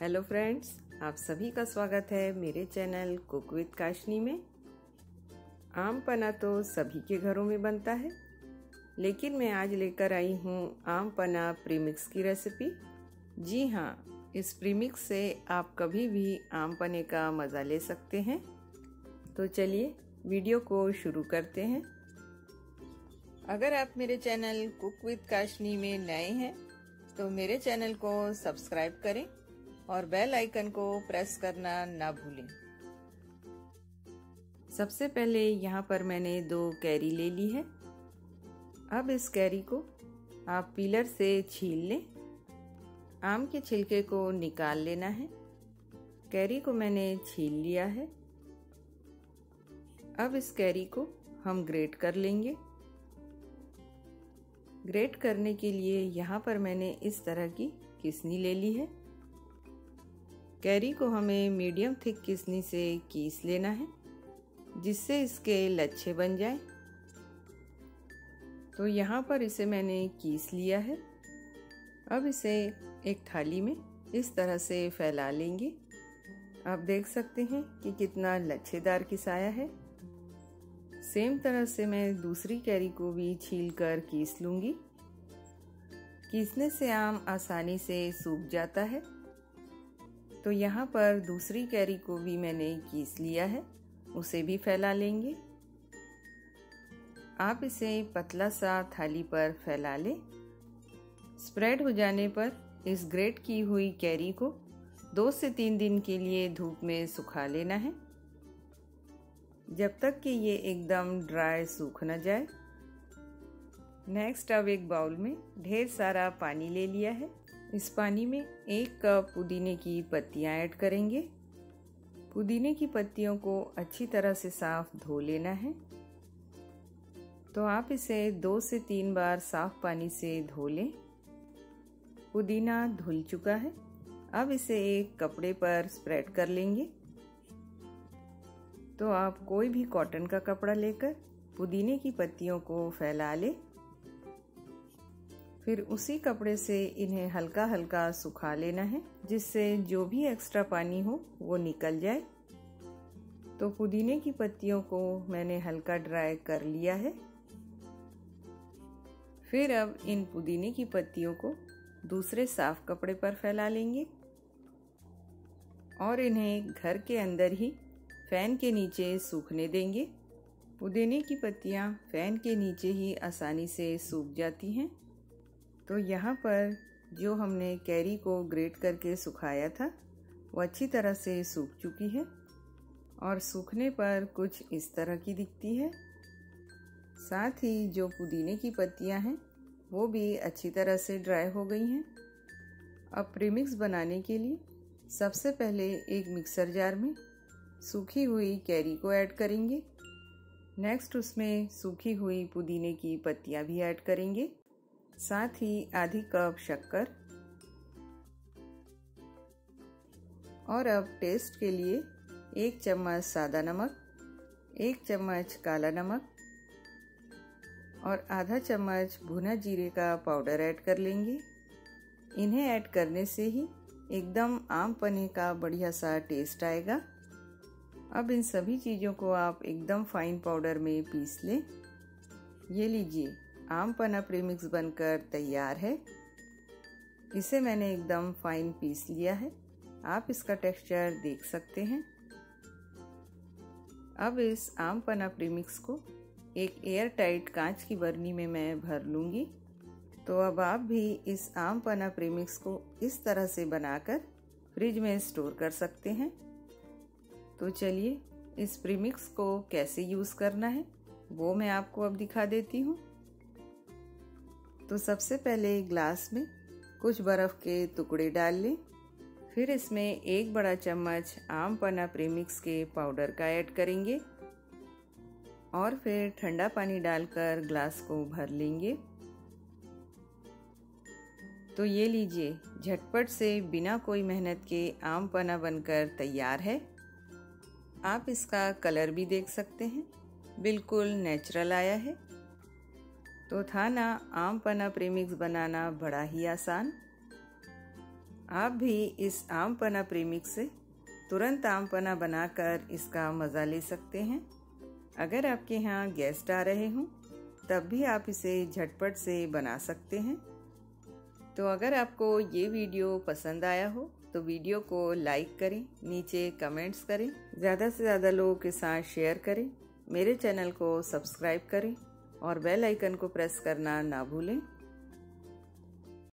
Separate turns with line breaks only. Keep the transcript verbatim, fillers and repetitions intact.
Hello friends, आप सभी का स्वागत है मेरे चैनल कुक विद काशनी में। आम पन्ना तो सभी के घरों में बनता है, लेकिन मैं आज लेकर आई हूँ आम पन्ना प्रीमिक्स की रेसिपी। जी हाँ, इस प्रीमिक्स से आप कभी भी आम पन्ने का मज़ा ले सकते हैं। तो चलिए वीडियो को शुरू करते हैं। अगर आप मेरे चैनल कुक विद काशनी में नए हैं तो मेरे चैनल को सब्सक्राइब करें और बेल आइकन को प्रेस करना ना भूलें। सबसे पहले यहाँ पर मैंने दो कैरी ले ली है। अब इस कैरी को आप पीलर से छील लें। आम के छिलके को निकाल लेना है। कैरी को मैंने छील लिया है। अब इस कैरी को हम ग्रेट कर लेंगे। ग्रेट करने के लिए यहाँ पर मैंने इस तरह की किसनी ले ली है। कैरी को हमें मीडियम थिक किसनी से कीस लेना है, जिससे इसके लच्छे बन जाए। तो यहाँ पर इसे मैंने कीस लिया है। अब इसे एक थाली में इस तरह से फैला लेंगे। आप देख सकते हैं कि कितना लच्छेदार किसाया है। सेम तरह से मैं दूसरी कैरी को भी छील कर कीस लूँगी। कीसने से आम आसानी से सूख जाता है। तो यहाँ पर दूसरी कैरी को भी मैंने कीस लिया है, उसे भी फैला लेंगे। आप इसे पतला सा थाली पर फैला लें। स्प्रेड हो जाने पर इस ग्रेट की हुई कैरी को दो से तीन दिन के लिए धूप में सुखा लेना है, जब तक कि ये एकदम ड्राई सूख न जाए। नेक्स्ट अब एक बाउल में ढेर सारा पानी ले लिया है। इस पानी में एक कप पुदीने की पत्तियां ऐड करेंगे। पुदीने की पत्तियों को अच्छी तरह से साफ धो लेना है। तो आप इसे दो से तीन बार साफ पानी से धो लें। पुदीना धुल चुका है। अब इसे एक कपड़े पर स्प्रेड कर लेंगे। तो आप कोई भी कॉटन का कपड़ा लेकर पुदीने की पत्तियों को फैला लें। फिर उसी कपड़े से इन्हें हल्का हल्का सुखा लेना है, जिससे जो भी एक्स्ट्रा पानी हो वो निकल जाए। तो पुदीने की पत्तियों को मैंने हल्का ड्राई कर लिया है। फिर अब इन पुदीने की पत्तियों को दूसरे साफ कपड़े पर फैला लेंगे और इन्हें घर के अंदर ही फैन के नीचे सूखने देंगे। पुदीने की पत्तियां फैन के नीचे ही आसानी से सूख जाती हैं। तो यहाँ पर जो हमने कैरी को ग्रेट करके सुखाया था वो अच्छी तरह से सूख चुकी है और सूखने पर कुछ इस तरह की दिखती है। साथ ही जो पुदीने की पत्तियाँ हैं वो भी अच्छी तरह से ड्राई हो गई हैं। अब प्रीमिक्स बनाने के लिए सबसे पहले एक मिक्सर जार में सूखी हुई कैरी को ऐड करेंगे। नेक्स्ट उसमें सूखी हुई पुदीने की पत्तियाँ भी ऐड करेंगे, साथ ही आधी कप शक्कर और अब टेस्ट के लिए एक चम्मच सादा नमक, एक चम्मच काला नमक और आधा चम्मच भुना जीरे का पाउडर ऐड कर लेंगे। इन्हें ऐड करने से ही एकदम आम पन्ने का बढ़िया सा टेस्ट आएगा। अब इन सभी चीज़ों को आप एकदम फाइन पाउडर में पीस लें। ये लीजिए, आम पन्ना प्रीमिक्स बनकर तैयार है। इसे मैंने एकदम फाइन पीस लिया है। आप इसका टेक्सचर देख सकते हैं। अब इस आम पन्ना प्रीमिक्स को एक एयर टाइट कांच की बरनी में मैं भर लूँगी। तो अब आप भी इस आम पन्ना प्रीमिक्स को इस तरह से बनाकर फ्रिज में स्टोर कर सकते हैं। तो चलिए इस प्रीमिक्स को कैसे यूज़ करना है वो मैं आपको अब दिखा देती हूँ। तो सबसे पहले ग्लास में कुछ बर्फ़ के टुकड़े डाल लें। फिर इसमें एक बड़ा चम्मच आम पन्ना प्रीमिक्स के पाउडर का ऐड करेंगे और फिर ठंडा पानी डालकर ग्लास को भर लेंगे। तो ये लीजिए, झटपट से बिना कोई मेहनत के आम पन्ना बनकर तैयार है। आप इसका कलर भी देख सकते हैं, बिल्कुल नेचुरल आया है। तो था ना आम पन्ना प्रीमिक्स बनाना बड़ा ही आसान। आप भी इस आम पन्ना प्रीमिक्स से तुरंत आम पन्ना बनाकर इसका मज़ा ले सकते हैं। अगर आपके यहाँ गेस्ट आ रहे हों तब भी आप इसे झटपट से बना सकते हैं। तो अगर आपको ये वीडियो पसंद आया हो तो वीडियो को लाइक करें, नीचे कमेंट्स करें, ज़्यादा से ज़्यादा लोगों के साथ शेयर करें, मेरे चैनल को सब्सक्राइब करें और बेल आइकन को प्रेस करना ना भूलें।